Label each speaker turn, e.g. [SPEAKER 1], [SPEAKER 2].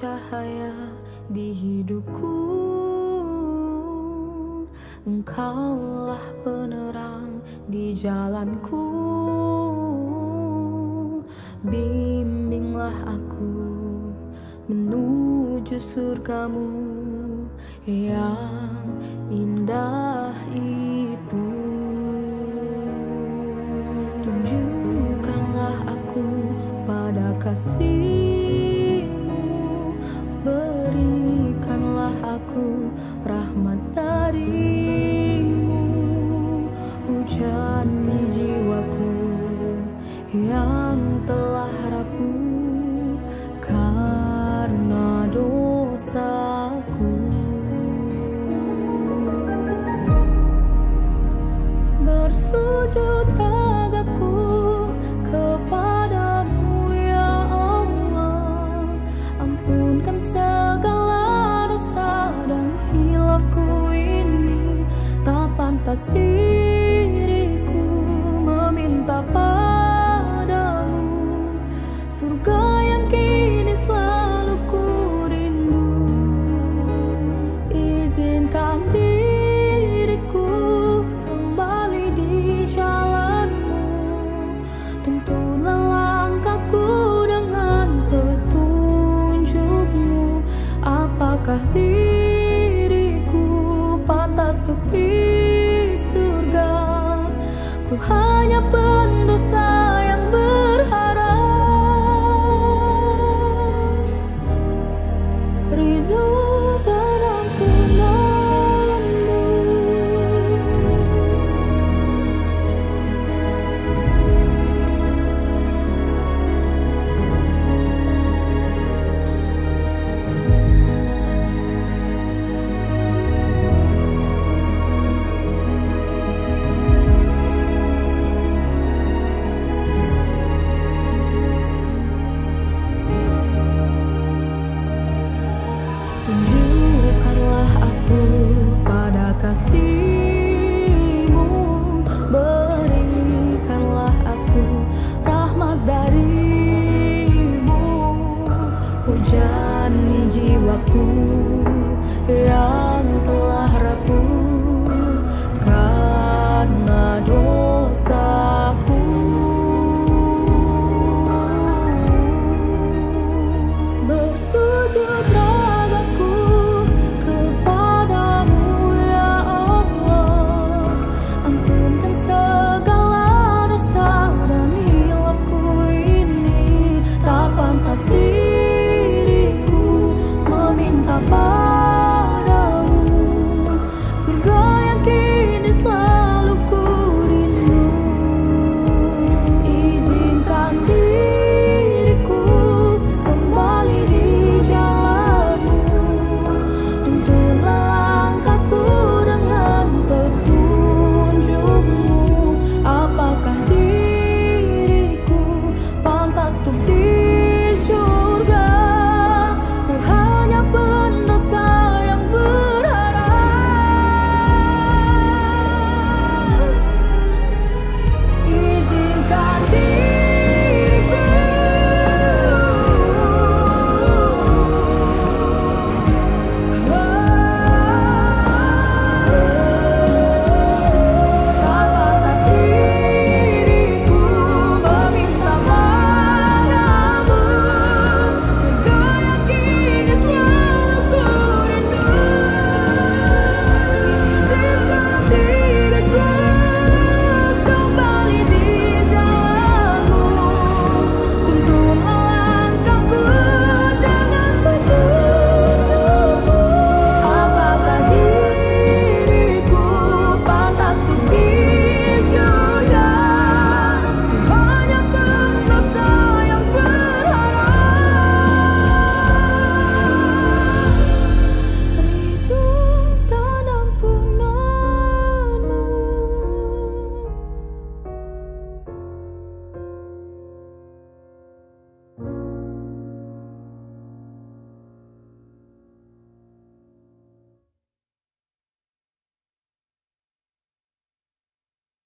[SPEAKER 1] cahaya di hidupku. Engkaulah penerang di jalanku. Bimbinglah aku menuju surgamu yang indah itu. Tunjukkanlah aku pada kasih-Mu, berikanlah aku rahmat dari-Mu. Hujani jiwaku yang telah rapuh karena dosaku. Bersujud ragaku kepadamu ya Allah, ampunkan segala dosa dan hilafku ini. Tak pantas diriku meminta padamu surga yang kini selalu ku rindu. Izinkan diriku kembali di jalan-Mu, tuntunlah langkahku dengan petunjuk-Mu. Apakah diriku pantas untuk di surga? Ku hanya pendosa yang berharap ridho dan ampunan-Mu. Tunjukkanlah aku pada kasih-Mu, berikanlah aku rahmat dari-Mu. Hujani jiwaku yang telah rapuh karena dosaku. Bersujud